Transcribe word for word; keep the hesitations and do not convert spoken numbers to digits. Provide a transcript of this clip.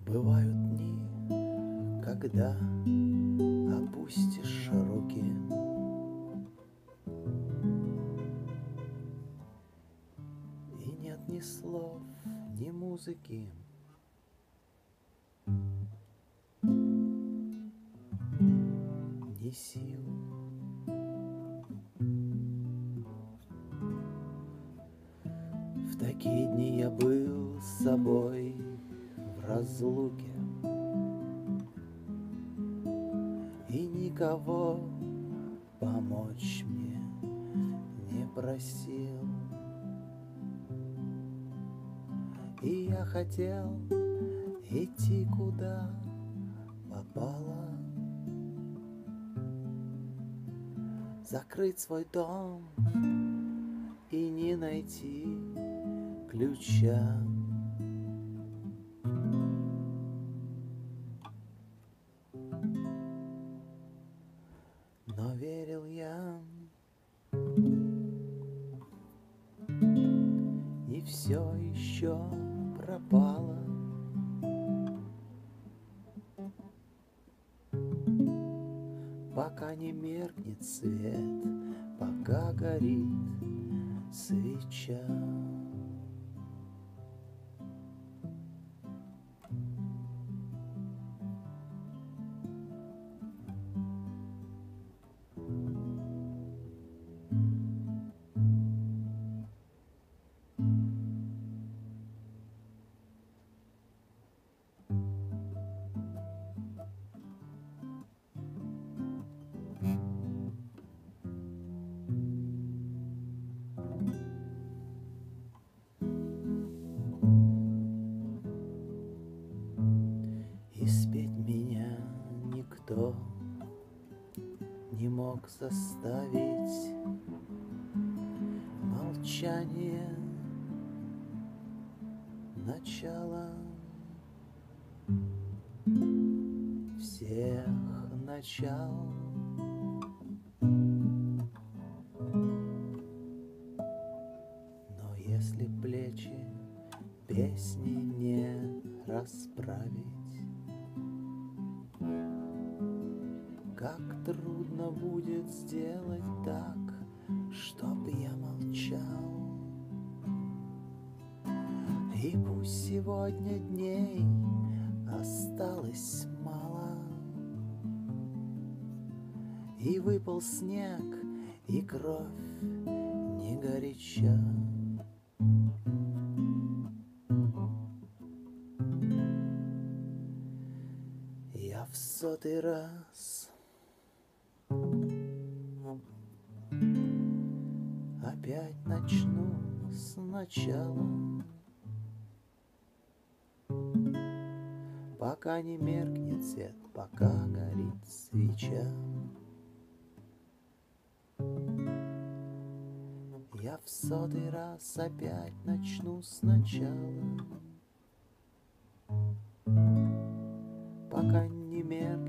Бывают дни, когда опустишь руки и нет ни слов, ни музыки, ни сил. В такие дни я был с собой в разлуке и никого помочь мне не просил. И я хотел идти куда попало, закрыть свой дом и не найти ключа. Но верил я, и все еще пропало. Пока не меркнет свет, пока горит свеча. И спеть меня никто не мог заставить. Молчание начало всех начал. Но если плечи песни не расправить, как трудно будет сделать так, чтоб я молчал. И пусть сегодня дней осталось мало, и выпал снег, и кровь не горяча. Я в сотый раз опять начну сначала, пока не меркнет свет, пока горит свеча. Я в сотый раз опять начну сначала, пока не меркнет